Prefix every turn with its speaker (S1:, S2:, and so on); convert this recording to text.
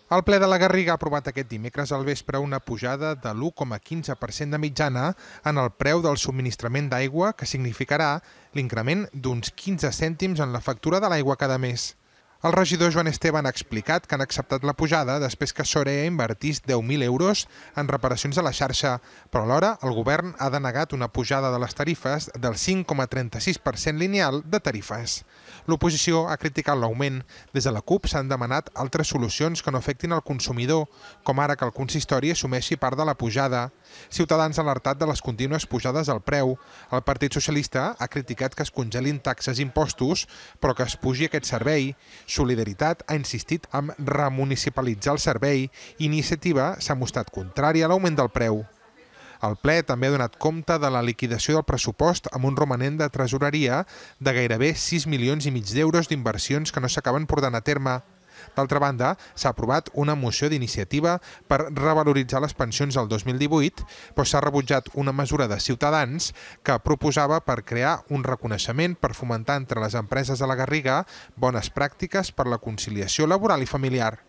S1: El ple de la Garriga ha aprovat aquest dimecres al vespre una pujada de l'1,15% de mitjana en el preu del subministrament d'aigua, que significarà l'increment d'uns 15 cèntims en la factura de l'aigua cada mes. El regidor Joan Esteban ha explicat que han acceptat la pujada després que Sorea invertís 10.000 euros en reparacions a la xarxa, però alhora el govern ha denegat una pujada de les tarifes del 5,36% lineal de tarifes. L'oposició ha criticat l'augment. Des de la CUP s'han demanat altres solucions que no afectin el consumidor, com ara que el consistori assumeixi part de la pujada. Ciutadans ha alertat de les contínues pujades al preu. El Partit Socialista ha criticat que es congelin taxes i impostos, però que es pugi aquest servei. Solidaritat ha insistit en remunicipalitzar el servei i Iniciativa s'ha mostrat contrària a l'augment del preu. El ple també ha donat compte de la liquidació del pressupost amb un romanent de tresoreria de gairebé 6,5 milions d'euros d'inversions que no s'acaben portant a terme. D'altra banda, s'ha aprovat una moció d'iniciativa per revaloritzar les pensions del 2018, però s'ha rebutjat una mesura de Ciutadans que proposava per crear un reconeixement per fomentar entre les empreses de la Garriga bones pràctiques per la conciliació laboral i familiar.